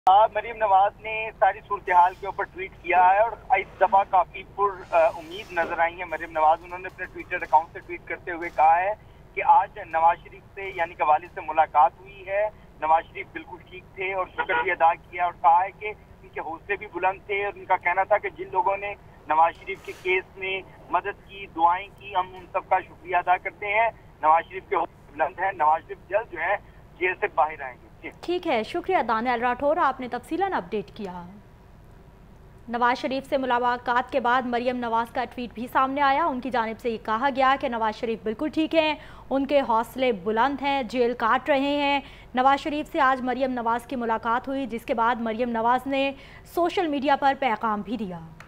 मरीम नवाज ने सारी सूरत हाल के ऊपर ट्वीट किया है और इस दफा काफी उम्मीद नजर आई है मरीम नवाज। उन्होंने अपने ट्विटर अकाउंट से ट्वीट करते हुए कहा है कि आज नवाज शरीफ से यानी कि वालिद से मुलाकात हुई है। नवाज शरीफ बिल्कुल ठीक थे और शुक्र भी अदा किया और कहा है कि उनके हौसले भी बुलंद थे और उनका कहना था कि जिन लोगों ने नवाज शरीफ के केस में मदद की, दुआएं की, हम उन सबका शुक्रिया अदा करते हैं। नवाज शरीफ के हौसले बुलंद है, नवाज शरीफ जल्द जो है जेल से बाहर आएंगे। ठीक है, शुक्रिया दानियल राठौर, आपने तफसीलन अपडेट किया। नवाज शरीफ से मुलाकात के बाद मरियम नवाज का ट्वीट भी सामने आया। उनकी जानिब से ये कहा गया कि नवाज शरीफ बिल्कुल ठीक हैं, उनके हौसले बुलंद हैं, जेल काट रहे हैं। नवाज शरीफ से आज मरियम नवाज की मुलाकात हुई, जिसके बाद मरियम नवाज ने सोशल मीडिया पर पैगाम भी दिया।